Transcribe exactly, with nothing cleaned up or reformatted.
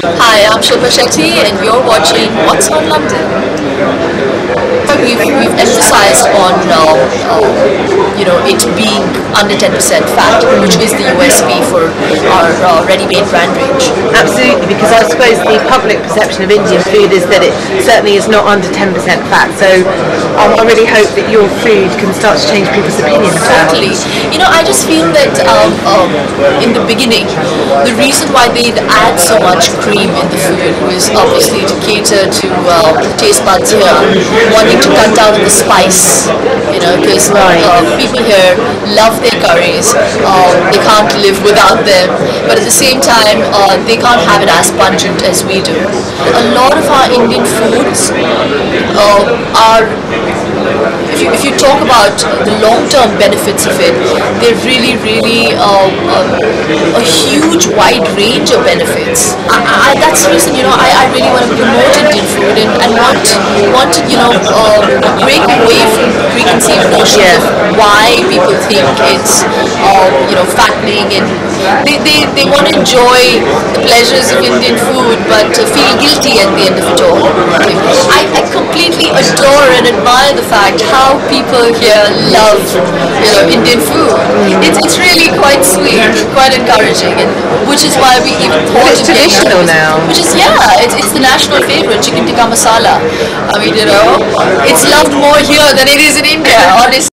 Hi, I'm Shilpa Shetty and you're watching What's on London. We've, we've emphasized on uh, uh, you know it being under ten percent fat, which is the U S P for our uh, ready-made brand range. Absolutely, because I suppose the public perception of Indian food is that it certainly is not under ten percent fat. So um, I really hope that your food can start to change people's opinions. Totally. You know, I just feel that um, um, in the beginning, the reason why they'd add so much cream in the food was obviously to cater to uh, the taste buds here, wanting to cut down on the spice. You know, because Right. uh, people here love their curries. Uh, they can't live without them. But at the same time, uh, they can't have it as pungent as we do. A lot of our Indian foods uh, are, if you, if you talk about the long-term benefits of it, they're really, really uh, uh, a huge, wide range of benefits. I, I, that's the reason, you know, I, I really want to promote Indian food and, and want, want to, you know, uh, break away from preconceived notions Yeah. of why people think it's, uh, you know, fattening, and they, they, they want to enjoy the pleasures of Indian food but uh, feel guilty at the end of it all. I, I completely adore and admire the fact how people here love, you know, Indian food. It's, it's really quite sweet, quite encouraging, and which is why we even thought It's of getting traditional it. now. Which is, yeah, it's, it's the national favorite, chicken tikka masala. I mean, you know, it's loved more here than it is in India, honestly.